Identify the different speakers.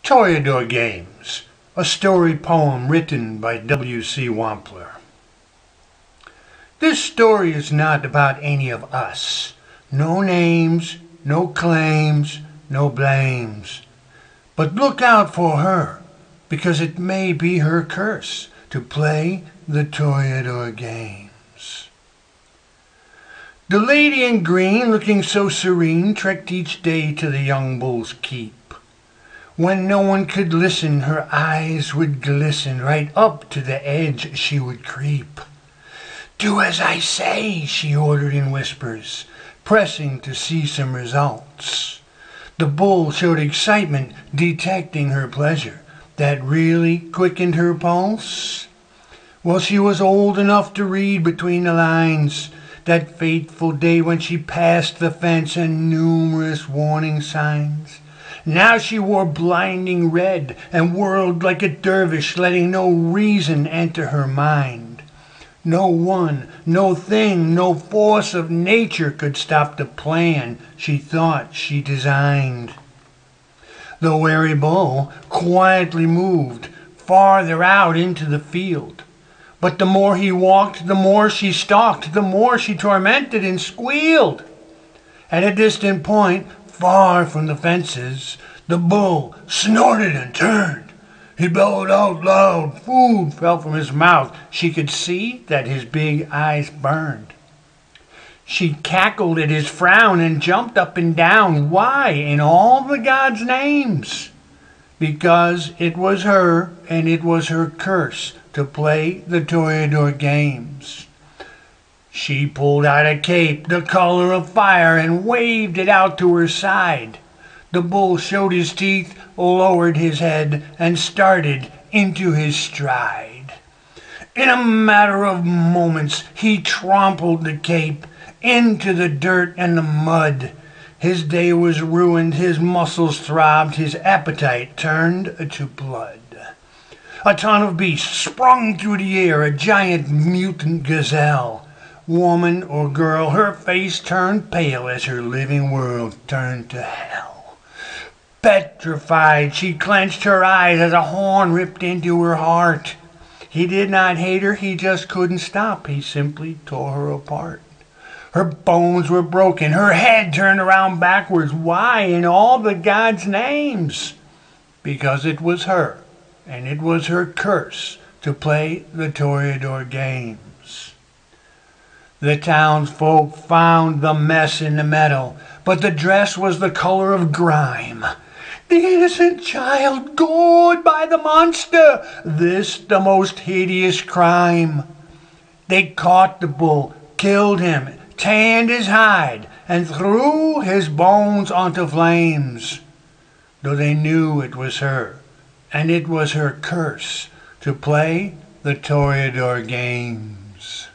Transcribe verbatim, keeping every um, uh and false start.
Speaker 1: Toreador Games, a story poem written by W C Wampler. This story is not about any of us. No names, no claims, no blames. But look out for her, because it may be her curse to play the Toreador Games. The lady in green, looking so serene, trekked each day to the young bull's keep. When no one could listen, her eyes would glisten, right up to the edge she would creep. "Do as I say," she ordered in whispers, pressing to see some results. The bull showed excitement, detecting her pleasure. That really quickened her pulse. Well, she was old enough to read between the lines, that fateful day when she passed the fence and numerous warning signs. Now she wore blinding red and whirled like a dervish, letting no reason enter her mind. No one, no thing, no force of nature could stop the plan she thought she designed. The wary bull quietly moved farther out into the field. But the more he walked, the more she stalked, the more she tormented and squealed. At a distant point, far from the fences, the bull snorted and turned. He bellowed out loud. Food fell from his mouth. She could see that his big eyes burned. She cackled at his frown and jumped up and down. Why, in all the gods' names? Because it was her, and it was her curse to play the Toreador Games. She pulled out a cape, the color of fire, and waved it out to her side. The bull showed his teeth, lowered his head, and started into his stride. In a matter of moments, he trampled the cape into the dirt and the mud. His day was ruined, his muscles throbbed, his appetite turned to blood. A ton of beasts sprung through the air, a giant mutant gazelle. Woman or girl, her face turned pale as her living world turned to hell. Petrified, she clenched her eyes as a horn ripped into her heart. He did not hate her, he just couldn't stop. He simply tore her apart. Her bones were broken, her head turned around backwards. Why in all the gods' names? Because it was her, and it was her curse to play the Toreador Games. The townsfolk found the mess in the meadow, but the dress was the color of grime. The innocent child gored by the monster, this the most hideous crime. They caught the bull, killed him, tanned his hide, and threw his bones onto flames, though they knew it was her, and it was her curse to play the Toreador Games.